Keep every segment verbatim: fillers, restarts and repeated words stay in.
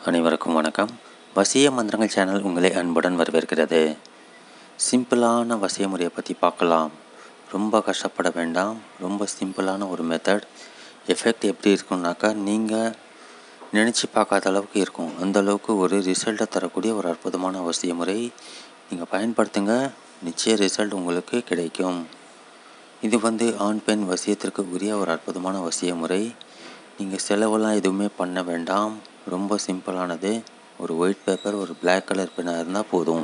அனைவருக்கும் வணக்கம். வசிய மந்திரங்கள் சேனல் உங்களை அன்புடன் வரவேற்கிறது. சிம்பிளான வசிய முறையை பற்றி பார்க்கலாம். ரொம்ப கஷ்டப்பட வேண்டாம். ரொம்ப சிம்பிளான ஒரு மெத்தட். எஃபெக்ட் எப்படி இருக்கும்னாக்கா, நீங்கள் நினச்சி பார்க்காத அளவுக்கு இருக்கும். அந்தளவுக்கு ஒரு ரிசல்ட்டை தரக்கூடிய ஒரு அற்புதமான வசிய முறை. நீங்கள் பயன்படுத்துங்க, நிச்சய ரிசல்ட் உங்களுக்கு கிடைக்கும். இது வந்து ஆண் பெண் வசியத்திற்கு உரிய ஒரு அற்புதமான வசிய முறை. நீங்கள் செலவெல்லாம் எதுவுமே பண்ண வேண்டாம். ரொம்ப சிம்பிளானது. ஒரு ஒயிட் பேப்பர், ஒரு பிளாக் கலர் பென்னாக இருந்தால் போதும்.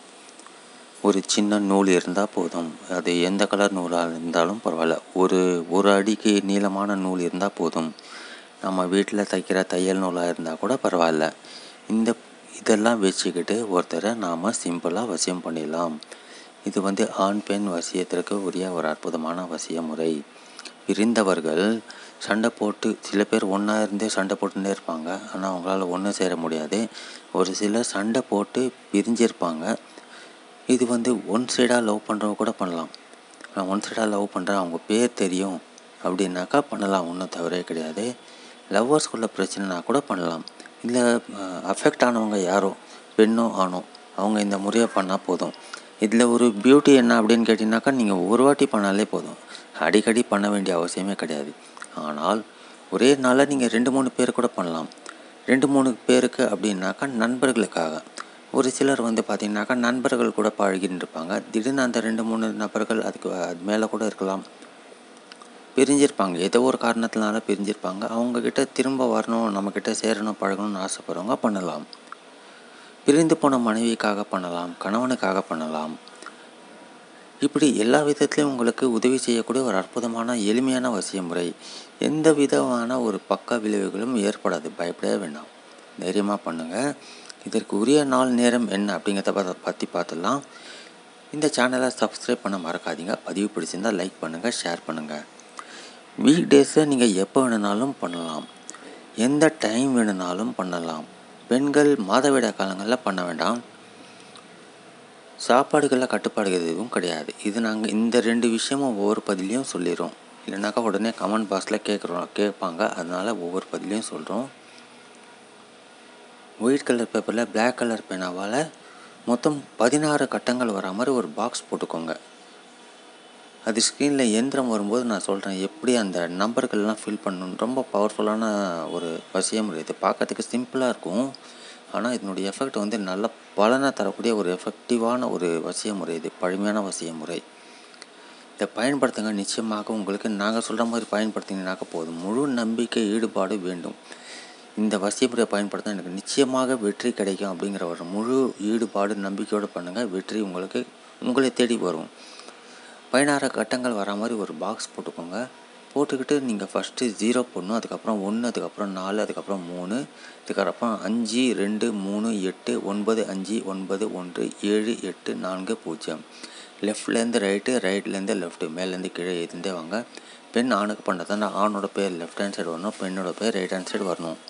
ஒரு சின்ன நூல் இருந்தால் போதும். அது எந்த கலர் நூலாக இருந்தாலும் பரவாயில்ல. ஒரு ஒரு அடிக்கு நீளமான நூல் இருந்தால் போதும். நம்ம வீட்டில் தைக்கிற தையல் நூலாக இருந்தால் கூட பரவாயில்ல. இந்த இதெல்லாம் வச்சுக்கிட்டு ஒருத்தரை நாம் சிம்பிளாக வசியம் பண்ணிடலாம். இது வந்து ஆண் பெண் வசியத்திற்கு உரிய ஒரு அற்புதமான வசிய முறை. பிரிந்தவர்கள் சண்டை போட்டு, சில பேர் ஒன்றா இருந்தே சண்டை போட்டுன்னே இருப்பாங்க. ஆனால் அவங்களால ஒன்று சேர முடியாது. ஒரு சிலர் சண்டை போட்டு பிரிஞ்சிருப்பாங்க. இது வந்து ஒன் சைடாக லவ் பண்ணுறவங்க கூட பண்ணலாம். நான் ஒன் சைடாக லவ் பண்ணுறேன், அவங்க பேர் தெரியும் அப்படின்னாக்கா பண்ணலாம், ஒன்றும் தவறே கிடையாது. லவ்வர்ஸ்குள்ள பிரச்சனைனா கூட பண்ணலாம். இல்லை அஃபெக்ட் ஆனவங்க யாரோ, பெண்ணோ ஆணோ, அவங்க இந்த முறையை பண்ணால் போதும். இதில் ஒரு பியூட்டி என்ன அப்படின்னு கேட்டிங்கனாக்கா, நீங்கள் ஒரு வாட்டி பண்ணாலே போதும். அடிக்கடி பண்ண வேண்டிய அவசியமே கிடையாது. ஆனால் ஒரே நாளில் நீங்கள் ரெண்டு மூணு பேர் கூட பண்ணலாம். ரெண்டு மூணு பேருக்கு அப்படின்னாக்கா நண்பர்களுக்காக. ஒரு சிலர் வந்து பார்த்திங்கனாக்கா நண்பர்கள் கூட பழகின்னு இருப்பாங்க. திடீர்னு அந்த ரெண்டு மூணு நபர்கள் அதுக்கு அது மேலே கூட இருக்கலாம், பிரிஞ்சிருப்பாங்க. ஏதோ ஒரு காரணத்தினால பிரிஞ்சிருப்பாங்க. அவங்கக்கிட்ட திரும்ப வரணும், நம்மக்கிட்ட சேரணும், பழகணும்னு ஆசைப்படுறவங்க பண்ணலாம். பிரிந்து போன மனைவிக்காக பண்ணலாம், கணவனுக்காக பண்ணலாம். இப்படி எல்லா விதத்துலையும் உங்களுக்கு உதவி செய்யக்கூடிய ஒரு அற்புதமான எளிமையான வசிய முறை. எந்த விதமான ஒரு பக்க விளைவுகளும் ஏற்படாது. பயப்படவே வேண்டாம். தைரியமாக பண்ணுங்கள். இதற்கு உரிய நாள் நேரம் என்ன அப்படிங்கிறத பற்றி பார்த்துடலாம். இந்த சேனலை சப்ஸ்கிரைப் பண்ண மறக்காதீங்க. பதிவு பிடிச்சிருந்தால் லைக் பண்ணுங்கள், ஷேர் பண்ணுங்கள். வீக் டேஸில் நீங்கள் எப்போ வேணுனாலும் பண்ணலாம். எந்த டைம் வேணுனாலும் பண்ணலாம். பெண்கள் மாதவிடாய் காலங்களில் பண்ண வேண்டாம். சாப்பாடுகளில் கட்டுப்பாடுகள் எதுவும் கிடையாது. இது நாங்கள் இந்த ரெண்டு விஷயமும் ஒவ்வொரு பதிலையும் சொல்லிடுறோம். இல்லைனாக்கா உடனே கமெண்ட் பாக்ஸில் கேட்குறோம் கேட்பாங்க. அதனால் ஒவ்வொரு பதிலையும் சொல்கிறோம். ஒயிட் கலர் பேப்பரில் பிளாக் கலர் பேனாவால் மொத்தம் பதினாறு கட்டங்கள் வரா மாதிரி ஒரு பாக்ஸ் போட்டுக்கோங்க. அது ஸ்க்ரீனில் எந்திரம் வரும்போது நான் சொல்கிறேன் எப்படி அந்த நம்பர்கள்லாம் ஃபில் பண்ணணும். ரொம்ப பவர்ஃபுல்லான ஒரு வசிய முறை. இது பார்க்கறதுக்கு சிம்பிளாக இருக்கும், ஆனால் இதனுடைய எஃபெக்ட் வந்து நல்ல பலனை தரக்கூடிய ஒரு எஃபெக்டிவான ஒரு வசிய முறை. இது பழமையான வசிய முறை. இதை பயன்படுத்துங்க. நிச்சயமாக உங்களுக்கு நாங்கள் சொல்கிற மாதிரி பயன்படுத்தினாக்க போதும். முழு நம்பிக்கை, ஈடுபாடு வேண்டும். இந்த வசிய முறையை பயன்படுத்த எனக்கு நிச்சயமாக வெற்றி கிடைக்கும் அப்படிங்கிற ஒரு முழு ஈடுபாடு, நம்பிக்கையோடு பண்ணுங்கள். வெற்றி உங்களுக்கு உங்களை தேடி வரும். பதினாறு கட்டங்கள் வரா மாதிரி ஒரு பாக்ஸ் போட்டுக்கோங்க. போட்டுக்கிட்டு நீங்கள் ஃபஸ்ட்டு ஜீரோ போடணும், அதுக்கப்புறம் ஒன்று, அதுக்கப்புறம் நாலு, அதுக்கப்புறம் மூணு, அதுக்கப்புறம் அஞ்சு, ரெண்டு, மூணு, எட்டு, ஒன்பது, அஞ்சு, ஒன்பது, ஒன்று, ஏழு, எட்டு, நான்கு, பூஜ்ஜியம். லெஃப்ட்லேருந்து ரைட்டு, ரைட்லேருந்து லெஃப்ட்டு, மேலேருந்து கீழே எழுதிட்டே வாங்க. பெண் ஆணுக்கு பண்ணுறதுனா ஆணோட பேர் லெஃப்ட் ஹேண்ட் சைடு வரணும், பெண்ணோட பேர் ரைட் ஹேண்ட் சைடு வரணும்.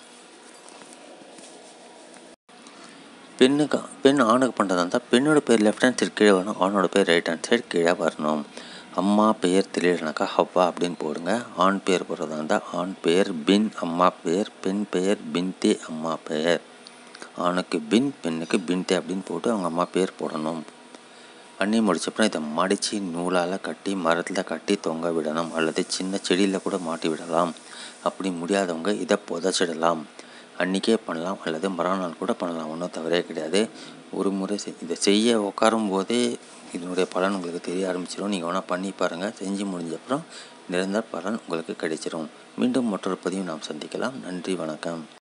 பெண்ணுக்கு பெண் ஆணுக்கு பண்ணுறதா இருந்தால் பெண்ணோட பேர் லெஃப்ட் ஹேண்ட் சைடு கீழே வரணும், ஆணோட பேர் ரைட் ஹேண்ட் சைடு கீழே வரணும். அம்மா பெயர் தெரியலனாக்கா ஹவ்வா அப்படின்னு போடுங்க. ஆண் பெயர் போடுறதா இருந்தால் ஆண் பெயர் பின், அம்மா பெயர், பெண் பெயர் பின்தே, அம்மா பெயர். ஆணுக்கு பின், பெண்ணுக்கு பின்தே அப்படின்னு போட்டு அவங்க அம்மா பேர் போடணும். பண்ணி முடிச்சப்பறம் இதை மடித்து நூலால் கட்டி மரத்தில் கட்டி தொங்க விடணும், அல்லது சின்ன செடியில் கூட மாட்டி விடலாம். அப்படி முடியாதவங்க இதை புதைச்சிடலாம். அன்றைக்கே பண்ணலாம், அல்லது மறுநாள் கூட பண்ணலாம். ஒன்றும் தவறே கிடையாது. ஒரு முறை இதை செய்ய உட்காரும் போதே இதனுடைய பலன் உங்களுக்கு தெரிய ஆரம்பிச்சிடும். நீங்கள் வேணால் பண்ணி பாருங்கள். செஞ்சு முடிஞ்சப்பறம் நிரந்தர பலன் உங்களுக்கு கிடைச்சிடும். மீண்டும் மற்றொரு பதிவு நாம் சந்திக்கலாம். நன்றி, வணக்கம்.